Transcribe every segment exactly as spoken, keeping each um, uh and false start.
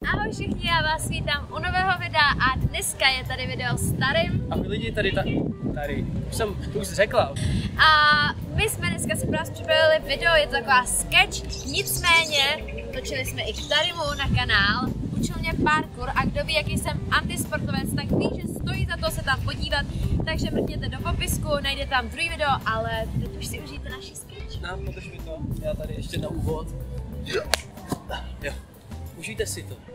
Ahoj všichni, já vás vítám u nového videa a dneska je tady video s Tarim. Ahoj lidi, tady, ta, tady, už jsem to už řekla. A my jsme dneska si pro vás připravili video, je to taková sketch, nicméně točili jsme i k Tarimu na kanál, učil mě parkour a kdo ví, jaký jsem antisportovec, tak ví, že stojí za to se tam podívat, takže mrkněte do popisku, najde tam druhý video, ale teď už si užijte naši sketch. No, podrž mi to, já tady ještě na úvod. Jo. Jo. Užijte si to.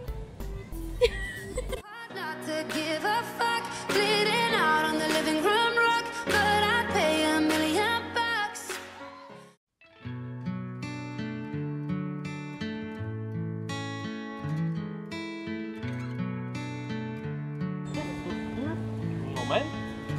Moment.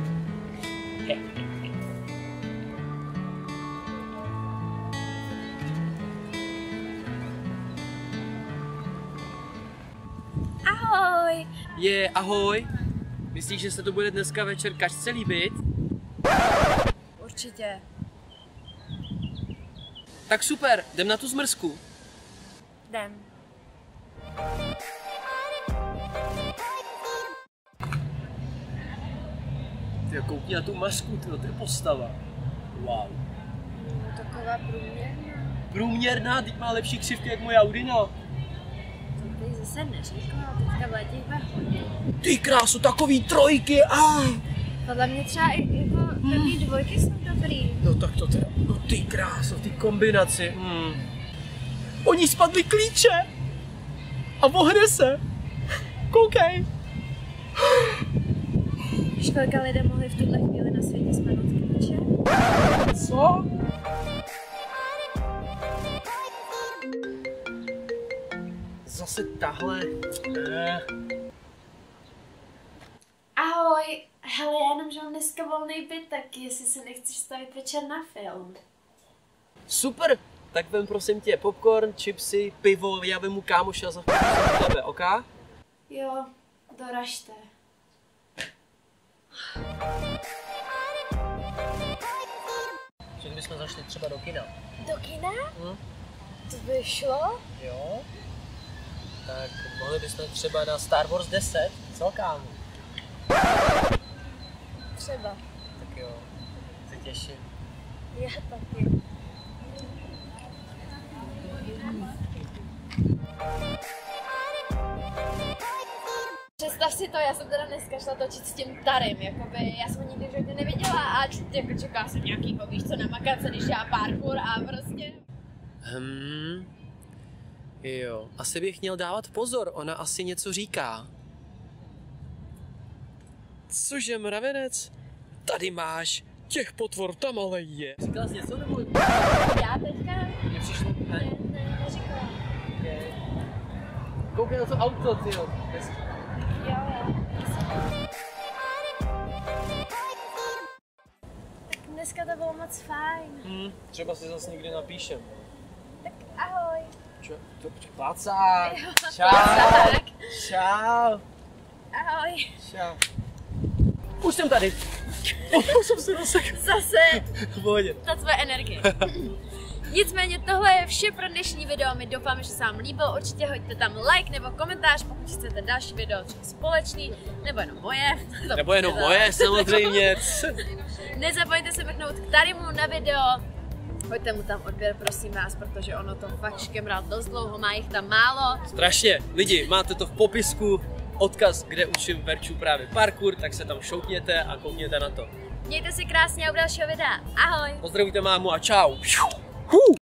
Ahoj! Je, ahoj. Myslíš, že se to bude dneska večer Kačce líbit? Určitě. Tak super, jdem na tu zmrzku. Jdem. Ty koukni na tu masku, tyjo, to je postava. Wow. Taková průměrná. Průměrná, teď má lepší křivky jak moje Audina. To tady zase neřekla, teďka v létě jich hodně. Ty krásu, takový trojky, ah. Podle mě třeba i jako první dvojky jsou dobrý. No tak to teda, no ty kráso, ty kombinaci. Hmm. Oni spadly klíče a ohne se. Koukej. Víš, kolika lidé mohli v tuhle chvíli na světě spadnout klíče? Co? Zase tahle. Ne. Ahoj, hele, já jenom, že mám dneska volný byt, tak jestli se nechceš stavit večer na film. Super, tak vem prosím tě popcorn, chipsy, pivo, já vemu kámoša za tebe, ok? Jo, doražte. Že bychom zašli třeba do kina. Do kina? Hm? To by šlo? Jo. Tak mohli bychom třeba na Star Wars deset, co kámo? Třeba. Tak jo, se těším. Já taky. Představ si to, já jsem teda dneska šla točit s tím Tarim, jakoby, já jsem ho nikdy v životě neviděla a jako čekala jsem nějakýho, víš co, na makace, když já parkour a prostě... Hmm, jo, asi bych měl dávat pozor, ona asi něco říká. Cože, mravenec? Tady máš, těch potvor tam ale je. Říkala jsi něco nebo? Já teďka? Mně přišlo, ne? Ne, ne, neříkala. Okay. Koukej na to auto, tyjo. Jo, jo. Tak dneska to bylo moc fajn. Hmm, třeba si zase někdy napíšem. Tak ahoj. Čo? To plácák. Jo, Čau. plácák. Čau. Ahoj. Čau. Už jsem tady. Už jsem se rozsekl. Zase V pohodě. ta tvoje energie. Nicméně tohle je vše pro dnešní video, my doufáme, že se vám líbilo, určitě hoďte tam like nebo komentář, pokud chcete další video třeba společný, nebo jenom moje. Nebo jenom moje, samozřejmě. Nezapomeňte se mrknout k Tarimu na video, hoďte mu tam odběr, prosím vás, protože ono to fakt škemral dost dlouho, má jich tam málo. Strašně, lidi, máte to v popisku, odkaz, kde učím Verču právě parkour, tak se tam šoukněte a koukněte na to. Mějte si krásně a u dalšího videa. Ahoj! Pozdravujte mámu a čau.